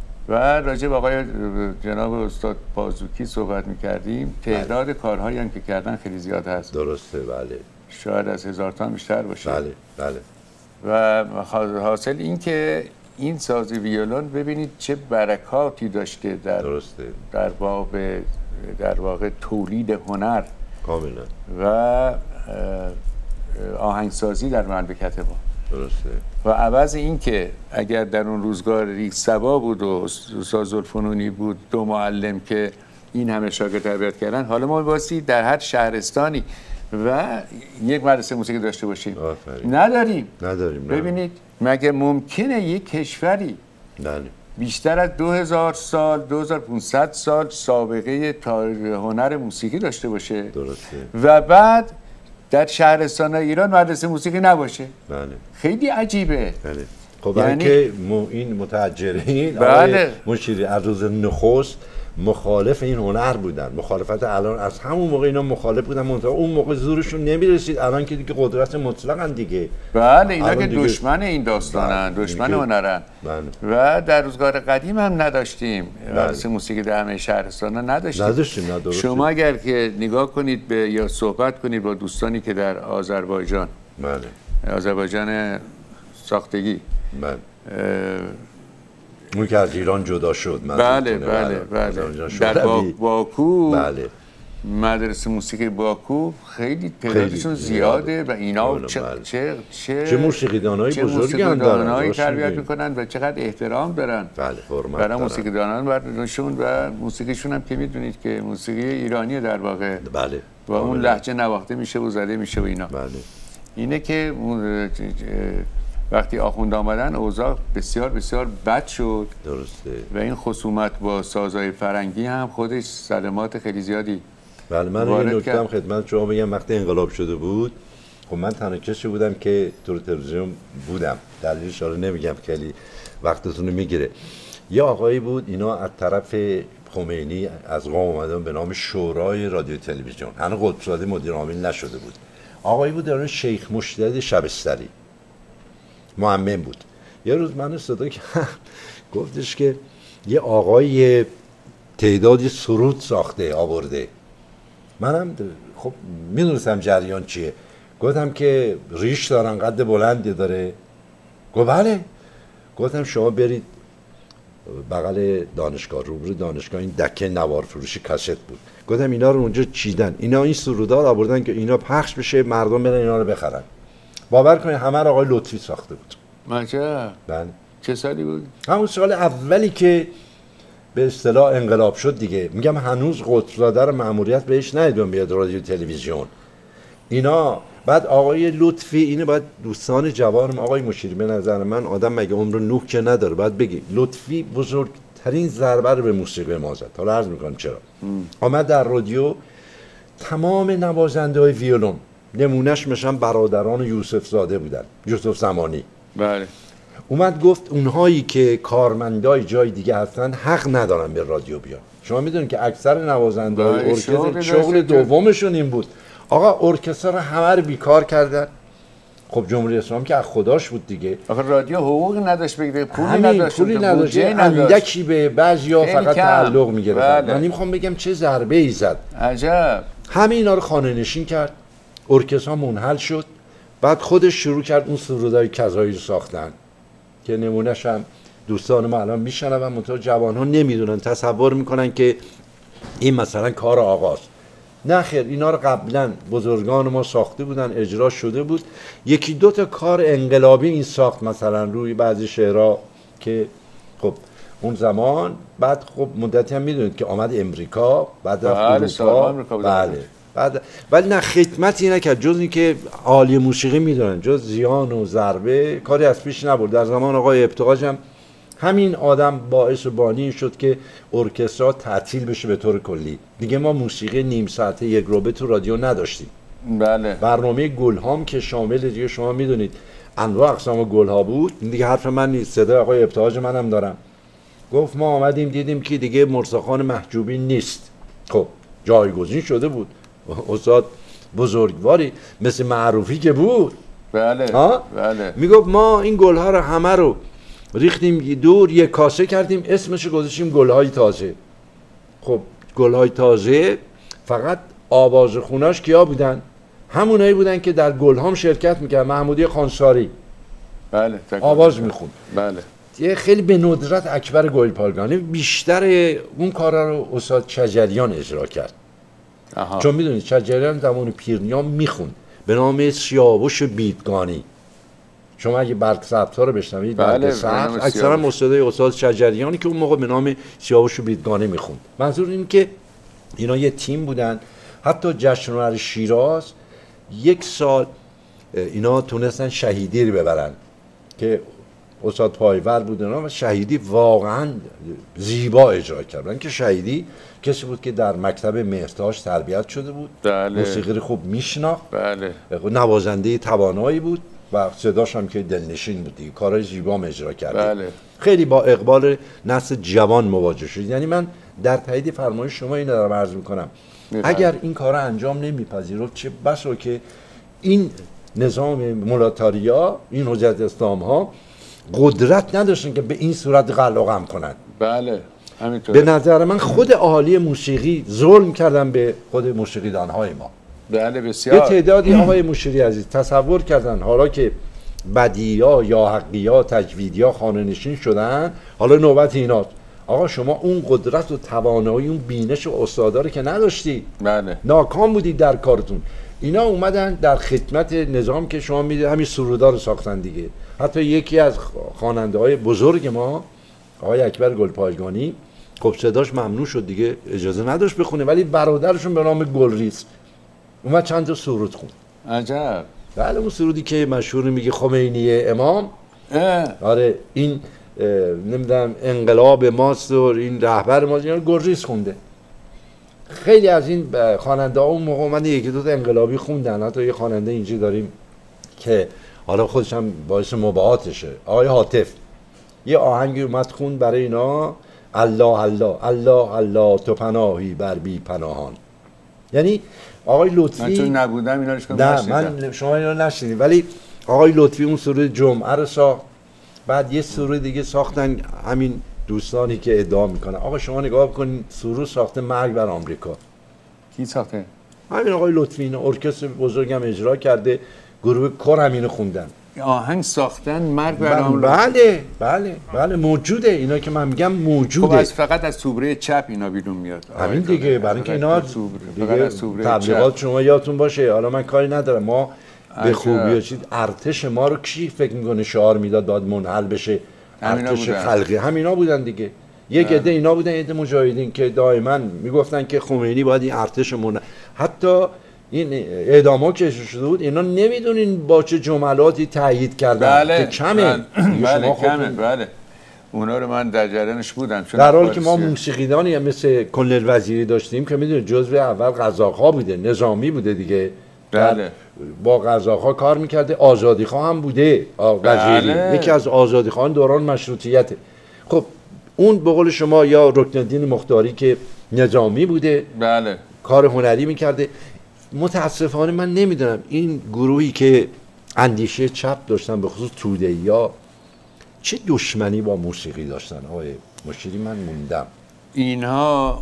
و راجع به آقای جناب استاد پازوکی صحبت می‌کردیم. تعداد کارهایی هم که کردن خیلی زیاد هست. درسته. بله. شاید از هزار تا بیشتر باشه. بله. بله. و حاصل این که این ساز ویولون ببینید چه برکاتی داشته در درسته. در باب در واقع تولید هنر کاملا. و آهنگسازی در مملکت ما. درسته. و عوض این که اگر در اون روزگار ریگ سبا بود و استاد زلفنونی بود، دو معلم که این همه شاگرد تربیت کردن، حالا ما باستی در هر شهرستانی و یک مدرسه موسیقی داشته باشیم. آفرین. نداریم. نداریم. ببینید مگه ممکنه یک کشوری بله. بیشتر از دو هزار سال، دو هزار و پانصد سال سابقه تاریخ هنر موسیقی داشته باشه؟ درسته. و بعد در شهرستان ایران مدرسه موسیقی نباشه؟ بله. خیلی عجیبه. بله. خب یعنی... که این متاجرین بله. مشیری از روز نخست مخالف این هنر بودن. مخالفت الان از همون موقع اینا مخالف بودن، منتها اون موقع زورشون نمیرسید. الان که دیگه قدرت مطلقاً دیگه. بله اینا که دیگه... دشمن این داستانن، دشمن هنرن. بله. و در روزگار قدیم هم نداشتیم. مدرسه موسیقی در همه شهرستانا نداشتیم. نداشتیم. نه درسته. شما اگر که نگاه کنید به یا صحبت کنید با دوستانی که در آذربایجان، بله. آذربایجان ساختگی، بله. اون که از ایران جدا شد. بله بله بله. در با... باکو بله. مدرسه موسیقی باکو خیلی تعدادشون زیاده و اینا بله. چه چه چه, چه موسیقیدانای چه بزرگی هم دارن، تربیت میکنن و چقدر احترام دارن. بله حرمت برای موسیقیدانان برداشون و موسیقیشون هم که میدونید که موسیقی ایرانی در واقع. بله. با اون لهجه نواخته میشه و زده میشه و اینا. بله. اینه که وقتی آخوند آمدن اوضاع بسیار بسیار بد شد. درسته. و این خصومت با سازهای فرنگی هم خودش صدمات خیلی زیادی. بله من این نکته هم خدمت شما بگم. وقتی انقلاب شده بود خب من تنها کسی بودم که تو تلویزیون بودم. دلیلش رو نمیگم خیلی وقتتون رو میگیره. یه آقایی بود اینا از طرف خمینی از قم اومدن به نام شورای رادیو تلویزیون. هنوز قطب‌زاده مدیر عامل نشده بود. آقایی بود در شیخ مشتد شبستری معمم بود. یه روز من صدا کردم گفتش که یه آقای تعدادی سرود ساخته آورده. منم خب میدونستم جریان چیه. گفتم که ریش دارن، قد بلندی داره. گفت بله. گفتم شما برید بغل دانشگاه، روبرو دانشگاه این دکه نوار فروشی کاست بود. گفتم اینا رو اونجا چیدن، اینا این سرودار آوردن که اینا پخش بشه مردم برن اینا رو بخرن. باور کنید همه رو آقای لطفی ساخته بود. ماجا بله. چه سالی بود؟ همون سال اولی که به اصطلاح انقلاب شد دیگه. میگم هنوز قطب‌زاده رو مأموریت بهش ندیدم بیاد رادیو تلویزیون اینا. بعد آقای لطفی، اینه باید دوستان جوانم، آقای مشیری به نظر من آدم مگه عمر نوح که نداره، باید بگی لطفی بزرگترین ضربه رو به موسیقی ما زد. حالا عرض میکنم چرا. آمد در رادیو تمام نوازنده های ویولون نمونهش مثلا برادران یوسف زاده بودن، یوسف زمانی. بله. اومد گفت اونهایی که کارمندای جای دیگه هستن حق ندارن به رادیو بیان. شما میدونید که اکثر نوازنده‌های ارکستر شغل دومشون این بود. آقا ارکستر رو همه رو بیکار کردن. خب جمهوری اسلامی که از خداش بود دیگه. آخه رادیو حقوقی نداشت بگیره، پولی نداشت، پولی نداشت، اندکی به بعضیا فقط تعلق میگرفت. من میخوام بگم چه ضربه ای زد. عجب. همه اینا رو خانه نشین کرد. ارکستر منحل شد. بعد خودش شروع کرد اون سرودای کذایی رو ساختن که نمونهش هم دوستان ما الان میشنون، منتها جوان‌ها نمیدونن، تصور میکنن که این مثلا کار آقاست. نه خیر، اینا رو قبلا بزرگان ما ساخته بودن، اجرا شده بود. یکی دو تا کار انقلابی این ساخت مثلا روی بعضی شعرها که خب اون زمان. بعد خب مدتی هم میدونید که آمد امریکا، بعد رفت اروپا. بله. بعد ولی نه خدمتی نکرد جز این که عالی موسیقی میدونن، جز زیان و ضربه کاری از پیش نبرد. در زمان آقای ابتهاج هم همین آدم باعث و بانی شد که ارکسترها تعطیل بشه به طور کلی. دیگه ما موسیقی نیم ساعته یک روبه تو رادیو نداشتیم. بله. برنامه گلهام که شامل دیگه شما میدونید انواع اقسام گلها بود. دیگه حرف من نیست، صدای آقای ابتهاج منم دارم. گفت ما آمدیم دیدیم که دیگه مرزاخان محجوبی نیست. خب جایگزین شده بود استاد بزرگواری مثل معروفی که بود. بله. ها؟ بله. میگفت ما این گلها رو همه رو ریختیم دور، یک کاسه کردیم، اسمش گذاشتیم گلهای تازه. خب گلهای تازه فقط آواز خوناش کیا بودن؟ همونایی بودن که در گلهام شرکت میکرد. محمودی خانساری بله آواز میخوند. بله. یه خیلی به ندرت اکبر گلپایگانی بیشتر اون کارا رو استاد چجریان اجرا کرد. آها. چون میدونید چجریان زمان پیرنیا میخوند به نام سیاوش بیدگانی. شما اگه برگ ثبت‌ها رو بشنوید، بله، برگ ثبت اکثرا مستدای استاد چجریانی که اون موقع به نام سیاوش بیدگانی میخوند. منظور این که اینا یه تیم بودن. حتی جشنواره شیراز یک سال اینا تونستن شهیدی رو ببرن که استاد پایور بود اینا و شهیدی واقعا زیبا اجرا کردن. که شهیدی کسی بود که در مکتب مهرتاش تربیت شده بود. بله. موسیقی رو خوب میشناخت. بله. نوازنده توانایی بود و صداش هم که دلنشین بود دیگه. کارهای زیبا اجرا کرد. بله. خیلی با اقبال نسل جوان مواجه شد. یعنی من در تایید فرمایش شما اینو دارم عرض میکنم، اگر این کارا انجام نمیپذیرفت چه بسا که این نظام مولاتاریا، این حجت اسلام ها قدرت نداشتن که به این صورت قلقم کنن. بله همینطوره. به نظر من خود اهالی موسیقی ظلم کردن به خود موسیقیدان های ما. بله بسیار. یه تعدادی آقای مشیری عزیز تصور کردن حالا که بدیعا یا حقیا تجویدیا خانه نشین شدن، حالا نوبت ایناست. آقا شما اون قدرت و توانایی، اون بینش و استعداد رو که نداشتی. بله. ناکام بودی در کارتون. اینا اومدن در خدمت نظام که شما میدید همین سرودا رو ساختن دیگه. حتی یکی از خواننده های بزرگ ما آقای اکبر گلپایگانی خب صداش ممنوع شد دیگه، اجازه نداشت بخونه، ولی برادرشون به نام گلریز اومد چند تا سرود خوند. عجب. بله اون سرودی که مشهور میگه خمینی امام. اه. آره این نمیدونم انقلاب ماست و این رهبر ماست، اینا گلریز خونده. خیلی از این خواننده ها اون موقع اومدن یکی دو تا انقلابی خوندن. حتی یه خواننده اینجا داریم که حالا خودش هم باعث مباهاتشه، آقای حاطف، یه آهنگی اومد خوند برای اینا، الله الله الله الله تو پناهی بر بی پناهان. یعنی آقای لطفی، من چون نبودم اینا رو نه من شما اینا رو نشنیدید، ولی آقای لطفی اون سرود جمعه رو ساخت. بعد یه سرود دیگه ساختن همین دوستانی که ادعا میکنن. آقا شما نگاه بکنید سرود ساخته مرگ بر آمریکا. کی ساخته؟ همین آقای لطفی. اینو ارکستر بزرگم اجرا کرده، گروه کور همینو خوندن. آهنگ ساختن مرگ بر بله آن بله بله بله موجوده، اینا که من میگم خب موجوده. از فقط از توبره چپ اینا بیرون میاد همین دیگه، برای اینکه اینا دیگه تبلیغات شما یادتون باشه. حالا من کاری ندارم، ما به خوبی و چیز ارتش ما رو کی فکر میکنه شعار میداد باید منحل بشه؟ ارتش خلقی همینا بودن دیگه. یک عده اینا بودن، عده مجاهدین که دائما میگفتن که خمینی باید این ارتش منحل. حتی این اعداما که شده بود اینا نمیدونین با چه جملاتی تایید کردن. بله که کمه. بله, بله کمه بله اونا رو من در جریانش بودم. در حالی که ما موسیقیدانی مثل کلنل وزیری داشتیم که میدونید جزو اول قزاق‌ها بوده، نظامی بوده دیگه. بله با قزاق‌ها کار میکرده، آزادیخواه هم بوده وزیری. بله. یکی از آزادیخواهان دوران مشروطیته. خب اون به قول شما یا رکنالدین مختاری که نظامی بوده، بله کار هنری میکرده. متاسفانه من نمیدونم این گروهی که اندیشه چپ داشتن به خصوص توده‌ای‌ها چه دشمنی با موسیقی داشتن. آقای مشیری من موندم. اینها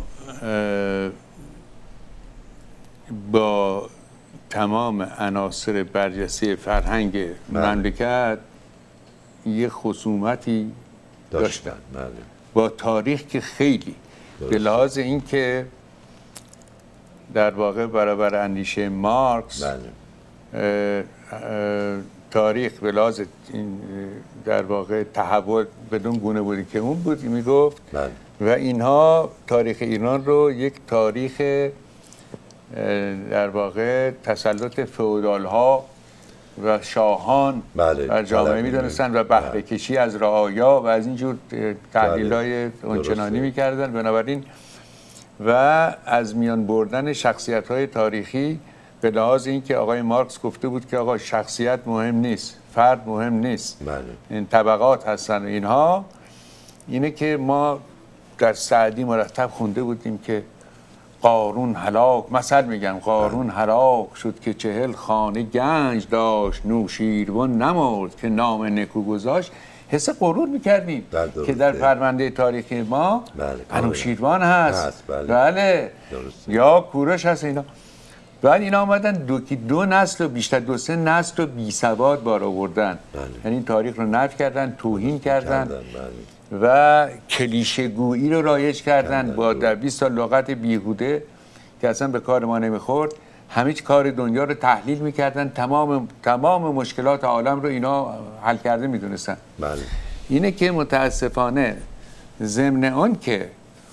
با تمام عناصر برجسته فرهنگ مملکت یه خصومتی داشتن, داشتن. با تاریخ که خیلی به لحاظ این که در واقع برابر اندیشه مارکس بله. تاریخ به لحاظ در واقع تحول بدون گونه بودی که اون بود میگفت بله. و اینها تاریخ ایران رو یک تاریخ در واقع تسلط فئودال ها و شاهان بله. و جامعه میدونستن و بهره کشی از رعایا و از اینجور تحلیل‌های اونچنانی میکردن. بنابراین و از میان بردن شخصیت‌های تاریخی به لحاظ اینکه آقای مارکس گفته بود که آقا شخصیت مهم نیست، فرد مهم نیست، بله. این طبقات هستن و اینها. اینه که ما در سعدی مرتب خونده بودیم که قارون هلاک، مثل میگم قارون هلاک شد که چهل خانه گنج داشت، نوشیروان نمرد که نام نکو گذاشت. حس غرور میکردیم که در پرونده تاریخی ما انوشیروان هست, هست بله, بله. یا کوروش هست. اینا بعد اینا آمدن دو, دو نسل و بیشتر دو سه نسل و بی سواد بار آوردن، یعنی این تاریخ رو نفی کردن، توهین کردن, کردن بله. و کلیشه گویی رو رایج کردن, کردن با در بیست سال لغت بیهوده که اصلا به کار ما نمیخورد. همه کار دنیا رو تحلیل میکردن، تمام تمام مشکلات عالم رو اینا حل کرده میدونستن. بله. اینه که متاسفانه ضمن آن که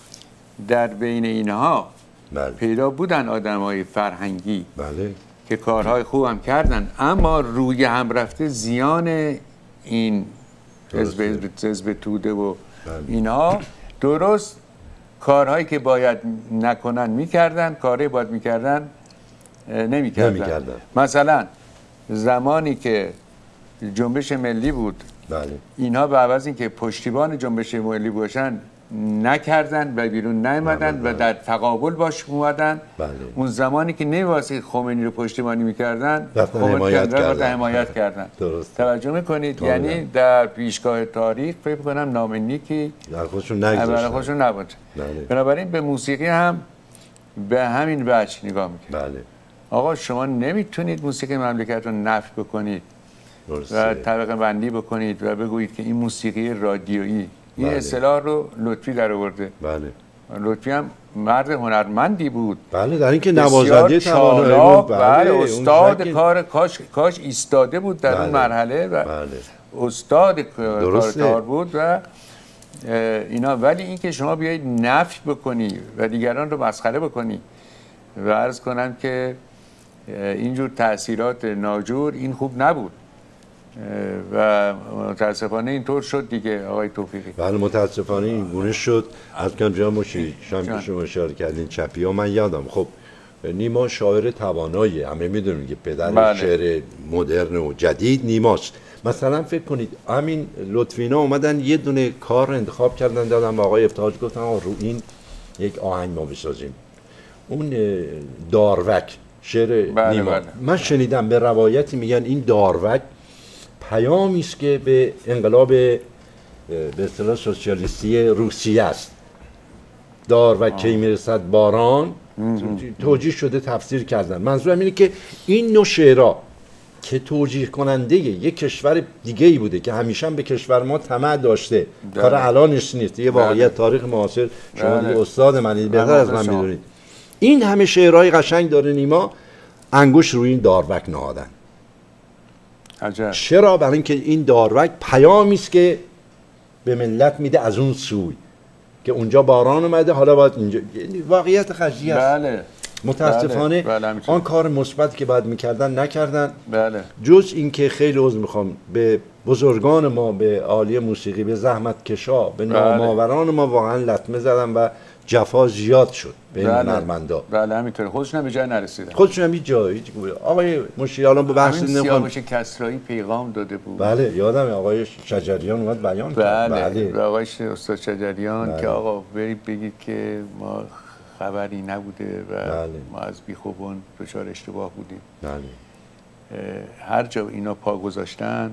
در بین اینها بله. پیدا بودن آدمای فرهنگی بله. که کارهای خوب هم کردن، اما روی هم رفته زیان این حزب حزب توده و بله. اینها درست کارهایی که باید نکنن میکردن، کاری باید میکردن نمی‌کردن. نمی‌کردن. مثلا زمانی که جنبش ملی بود بله. اینها به عوض اینکه پشتیبان جنبش ملی باشن نکردن و بیرون نیامدن و در تقابل باش اومدن. بله. اون زمانی که نمی‌واسه خمینی رو پشتیبانی می‌کردن حمایت کردن حمایت کردن. توجه می‌کنید یعنی در پیشگاه تاریخ فکر کنم نام نیکی در خودشون نگذاشتن. خودشون نبود. بله. بنابراین به موسیقی هم به همین وجه نگاه می‌کنید. بله. آقا شما نمیتونید موسیقی مملکت رو نفی بکنید و طبقه بندی بکنید و بگویید که این موسیقی رادیویی. این بله. اصطلاح رو لطفی در آورده. بله. لطفی هم مرد هنرمندی بود. بله در اینکه نوازنده توانایی بود. بله, بله. استاد کار کاش کاش ایستاده بود در بله. اون مرحله و بله. استاد کار بود و اینا. ولی اینکه شما بیایید نفی بکنی و دیگران رو مسخره بکنی و عرض کنم که اینجور تأثیرات ناجور این خوب نبود و متاسفانه اینطور شد دیگه آقای توفیقی. بله متاسفانه این گونه شد. از کم جا مشی شام که شما اشاره کردین چپی ها من یادم. خب نیما شاعر توانایی، همه میدونیم که پدر بله. شعر مدرن و جدید نیماست. مثلا فکر کنید همین لطفینا اومدن یه دونه کار رو انتخاب کردن دادن با آقای افتخاری گفتن رو این یک آهنگ ما بسازیم. اون داروک شعر بله نیما بله. من شنیدم به روایتی میگن این داروک پیامی است که به انقلاب به اصطلاح سوسیالیستی روسیه است. داروک کی میرسد باران توجیه شده تفسیر کردن. منظورم اینه که این نوع شعرها که توجیه کننده یک کشور دیگه ای بوده که همیشه هم به کشور ما طمع داشته. بله. کار الانش نیست، یه واقعیت بله. تاریخ معاصر شما بله. دیگه استاد منید، بهتر از من شما. میدونید. این همه شعرهای قشنگ داره نیما، انگوش روی این داروک نهادن. عجب. چرا؟ برای اینکه این داروک پیامی است که به ملت میده از اون سوی که اونجا باران اومده، حالا باید اینجا. واقعیت خجی است. بله. متاسفانه بله. بله. آن کار مثبت که باید میکردن نکردن. بله. جز اینکه خیلی عذر میخوام به بزرگان ما، به عالی موسیقی، به زحمت کشا، به بله. نامآوران ما واقعا لطمه زدن و جفا زیاد شد به این هنرمندا. بله همینطوره، خودشون هم به جای نرسیدن. خودشون هم هیچ جایی هیچ گویا. آقای مشیری الان به بحث همین نمیخوام. سیاوش کسرایی پیغام داده بود. بله یادم آقای شجریان اومد بیان کرد. بله, بله. بله. آقای استاد شجریان بله. که آقا برید بگید که ما خبری نبوده و بله. ما از بیخوبان دچار اشتباه بودیم. بله. هر جا اینا پا گذاشتن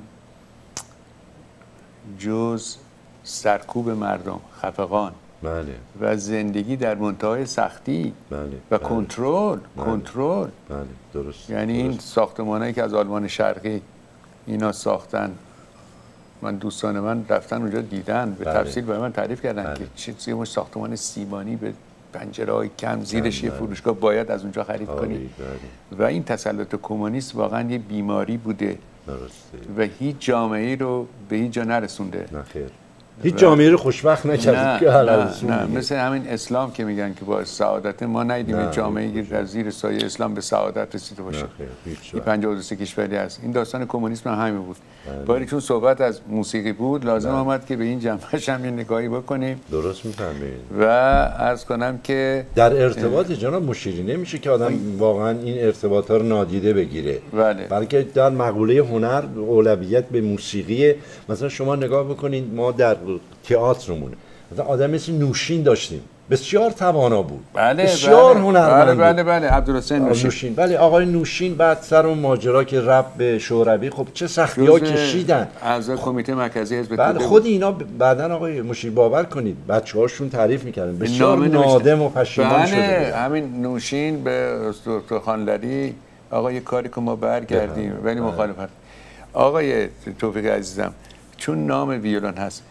جز سرکوب مردم، خفقان، بله. و زندگی در منتهای سختی، بله. و بله. کنترل بله. کنترل بله درست. یعنی درست. این ساختمانایی که از آلمان شرقی اینا ساختن، من دوستان من رفتن اونجا دیدن، به بله. تفصیل برای من تعریف کردن بله. که چه چه ساختمان سیمانی به پنجره‌های کم، زیرش یه فروشگاه باید از اونجا خرید کنی. بله. و این تسلط کمونیست واقعا یه بیماری بوده درسته. و هیچ جامعه‌ای رو به هیچ جا نرسونده. نه خیر. هیچ جامعه رو خوشبخت نکرد. نه نه, نه. مثل همین اسلام که میگن که با سعادت ما ندیدیم جامعه‌ای که در زیر سایه اسلام به سعادت رسیده باشه. این پنجاه و سه کشوری هست. این داستان کمونیسم هم همین بود. باری چون صحبت از موسیقی بود لازم آمد که به این جنبش هم یه نگاهی بکنیم. درست می‌فهمید. و عرض کنم که در ارتباط جناب مشیری نمیشه که آدم واقعا این ارتباطات رو نادیده بگیره. بله. بلکه در مقوله هنر اولویت به موسیقی. مثلا شما نگاه بکنید ما در تئاترمون مثلا آدم مثل نوشین داشتیم، بسیار توانا بود. بله بسیار بله هنرمند بله بله بله عبدالحسین نوشین. نوشین. بله آقای نوشین بعد سر اون ماجرا که رفت به شوروی خب چه سختی‌ها کشیدن. اعضای کمیته مرکزی حزب بله خود اینا بعدن آقای مشیری باور کنید بچه‌هاشون تعریف می‌کردن بسیار نادم و پشیمان بله شده. بله همین نوشین به دکتر خانلری آقا یه کاری که ما برگردیم ولی مخالفت. آقای توفیق عزیزم چون نام ویولون هست،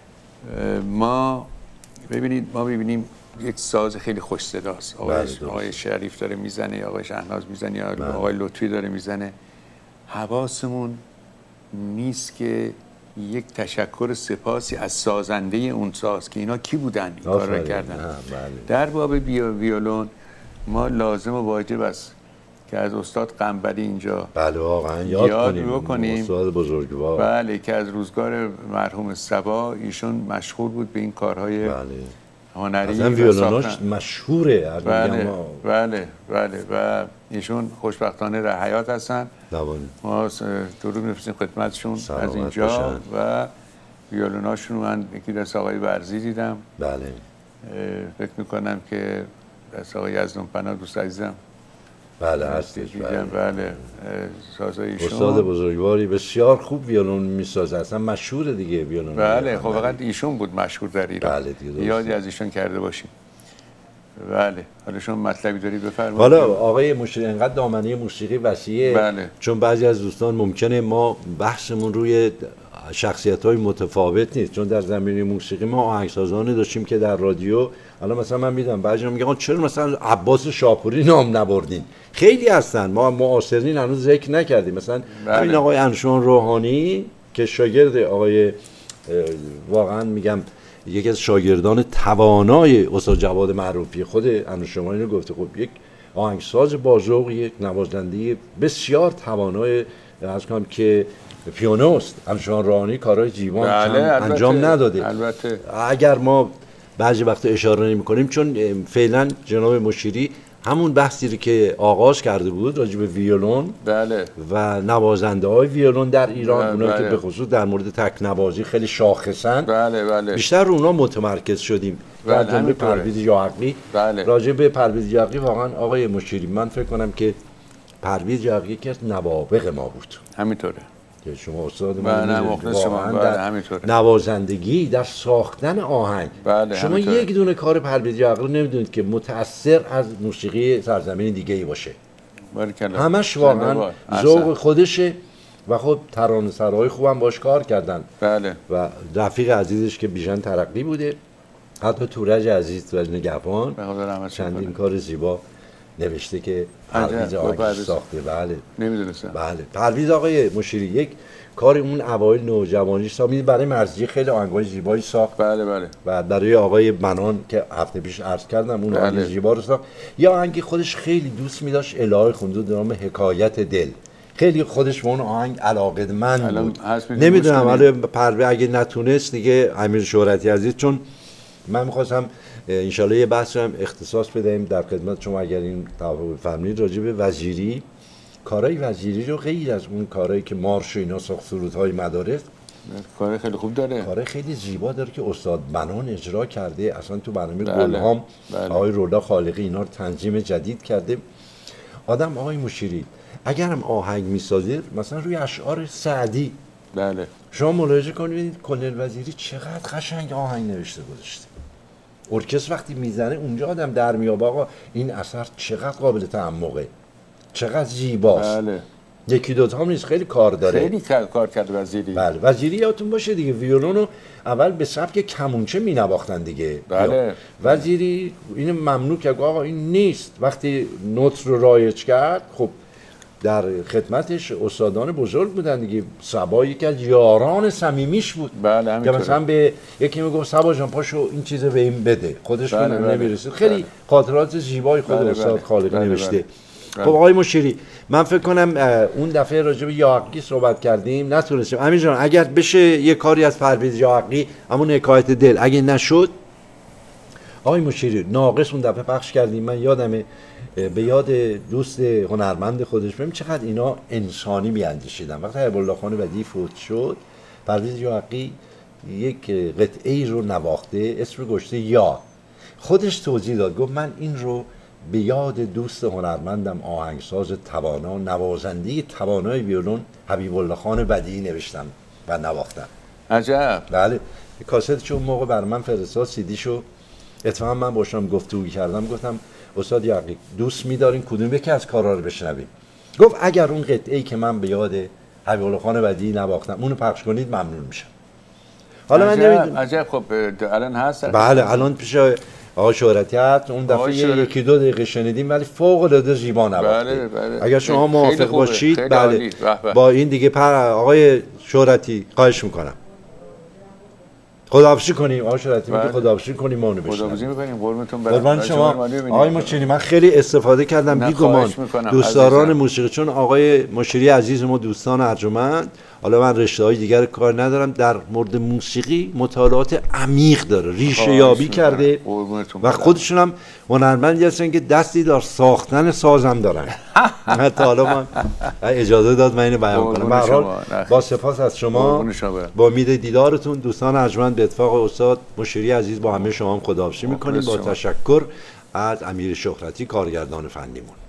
ما ببینید ما ببینیم یک ساز خیلی خوش صداست. آقای, آقای شریف داره میزنه، آقای شهناز میزنه، یا آقای لطفی داره میزنه. حواسمون نیست که یک تشکر سپاسی از سازنده اون ساز که اینا کی بودن این کار رو کردن. بله. در باب ویولون ما لازم و واجب است که از استاد قنبری اینجا بله واقعا یاد, یاد کنیم. بکنیم. استاد بزرگوار. بله که از روزگار مرحوم صبا ایشون مشغول بود به این کارهای بله. هنری اصلا ویولوناش مشهوره. بله بله بله و ایشون خوشبختانه در حیات هستن. دوانی. ما درود می‌فرستیم خدمتشون از اینجا باشن. و ویولوناشون من یکی دست آقای ورزی دیدم. بله فکر میکنم که دست آقای یزدان پناه دوست عزیزم بله هستش. بله بله سازای ایشون استاد بزرگواری بسیار خوب ویولون میسازه، اصلا مشهور دیگه ویولون. بله خب فقط ایشون بود مشهور در ایران. بله دیگه یادی از ایشون کرده باشیم. بله حالا شما مطلبی داری بفرمایید. حالا آقای مشیری انقدر دامنه موسیقی وسیعه. بله. چون بعضی از دوستان ممکنه ما بحثمون روی شخصیت‌های متفاوت نیست، چون در زمینه موسیقی ما آهنگسازانی داشتیم که در رادیو الان مثلا من میدونم بعضی میگن چرا مثلا عباس شاپوری نام نبردین. خیلی هستن ما معاصرین هنوز ذکر نکردیم. مثلا بله. همین آقای انوشیروان روحانی که شاگرد آقای واقعا میگم یکی از شاگردان توانای استاد جواد معروفی خود انوشیروان رو گفته خب یک آهنگساز باذوق، یک نوازنده بسیار توانای از کنم که پیانوست. انوشیروان روحانی کارهای جیوان بله، انجام نداده. البته اگر ما بعضی وقت اشاره نمی کنیم چون فعلا جناب مشیری همون بحثی رو که آغاز کرده بود راجع به ویولون بله. و نوازنده های ویولون در ایران، بله. اونا بله. که به خصوص در مورد تک نوازی خیلی شاخصن، بله بله. بیشتر رو اونا متمرکز شدیم. بله. در جنب پرویز یاغی. بله. راجع به پرویز یاغی واقعا آقای مشیری من فکر کنم که پرویز یاغی یکی از نوابغ ما بود. همینطوره که شما استاد بله مخلص شما. بله همینطوره. نوازندگی در ساختن آهنگ. بله شما همینطوره. یک دونه کار پرویز یاغی رو نمیدونید که متأثر از موسیقی سرزمین دیگه ای باشه. همش واقعا ذوق خودشه و خب ترانه‌سرای خوبم باش کار کردن. بله. و رفیق عزیزش که بیژن ترقی بوده، حتی تورج عزیز و نگهبان چندین کار زیبا نوشته که پرویز آهنگ ساخته. بله نمیدونستم. بله پرویز آقای مشیری یک کاری اون اوایل نوجوانی ساخت، برای مرزی خیلی آهنگای زیبایی ساخت. بله بله. و برای آقای منان که هفته پیش عرض کردم اون آهنگ زیبا رو ساخت. یا آهنگی خودش خیلی دوست می داشت، الهه خونده به نام حکایت دل، خیلی خودش به اون آهنگ علاقه‌مند بود. نمیدونم حالا پرویز اگه نتونست دیگه امیر شهرتی عزیز، چون من می‌خواستم انشالله یه بحث هم اختصاص بدهیم در خدمت شما اگر این توافق بفرمایید راجع به وزیری. کارهای وزیری رو غیر از اون کارهایی که مارش و اینا ساخت، سرودهای مدارس، کار خیلی خوب داره، کار خیلی زیبا داره که استاد بنان اجرا کرده. اصلا تو برنامه گلهام آقای رولا خالقی اینا رو تنظیم جدید کرده. آدم آقای مشیری اگر هم آهنگ میسازه مثلا روی اشعار سعدی، بله شما ملاحظه کنید کلل وزیری چقدر قشنگ آهنگ نوشته گذاشته. ارکستر وقتی میزنه اونجا آدم در میاد آقا این اثر چقدر قابل تعمقه، چقدر زیباست. بله. یکی دوتا هم نیست، خیلی کار داره. خیلی کار کرد وزیری. بله وزیری یادتون باشه دیگه ویولونو اول به سبک کمونچه مینواختن دیگه. بله. وزیری اینو ممنوع کرد، آقا این نیست. وقتی نوت رو رایج کرد، خب در خدمتش استادان بزرگ بودن دیگه. صبا یکی از یاران صمیمیش بود. بله همینطوره. که مثلا به یکی میگفت صبا جان پاشو این چیزو به این بده، خودش بله بله بله. نمیرسید. خیلی بله. خاطرات زیبای خود بله استاد بله. خالقی بله نوشته. بله. بله. خب آقای مشیری من فکر کنم اون دفعه راجع به یاحقی صحبت کردیم نتونستیم. امیر جان اگر بشه یه کاری از پرویز یاحقی همون حکایت دل اگه نشد، آقای مشیری ناقص اون دفعه پخش کردیم. من یادمه به یاد دوست هنرمند خودش ببین چقدر اینا انسانی میاندیشیدن. وقتی حبیب الله خان بدیعی فوت شد، پرویز یاحقی یک قطعه‌ای رو نواخته، اسم گشته یاد. خودش توضیح داد، گفت من این رو به یاد دوست هنرمندم آهنگساز توانا، نوازنده توانای ویولون حبیب الله خان بدیعی نوشتم و نواختم. عجب. بله کاستش اون موقع بر من فرستاد، سیدیشو. اتفاقا من باشم گفتگو کردم، گفتم استاد یاحقی دوست می‌دارین کدوم یکی از کارا رو بشنویم؟ گفت اگر اون قطعه‌ای که من به یاد حبیب الله خان بدیعی نواختم اونو پخش کنید ممنون میشم. حالا عجب. من نمیدونم. عجب. خب الان هست. بله الان پیش آقا شهرتی هست. اون دفعه یکی دو دقیقه شنیدیم ولی فوق العاده زیبا نواخته. بله بله. اگر شما موافق باشید بله با این دیگه پر آقای شهرتی خواهش میکنم خداحافظی کنیم. آقا شهرتی میگه خداحافظی کنیم ما اونو بشنویم. خداحافظی می‌کنیم. قربونتون برم. قربان شما. آقای مشیری من خیلی استفاده کردم بیگمان دوستداران موسیقی، چون آقای مشیری عزیز ما دوستان ارجمند، حالا من رشته‌های دیگر کار ندارم، در مورد موسیقی مطالعات عمیق داره، ریشه یابی کرده و خودشون هم هنرمندی هستن که دستی در ساختن سازم دارن. حتی حالا من اجازه داد من اینو بیان کنم. به هر حال با سپاس از شما، با امید دیدارتون دوستان ارجمند، به اتفاق استاد مشیری عزیز با همه شما هم خداحافظی می‌کنیم با تشکر از امیر شهرتی کارگردان فنیمون.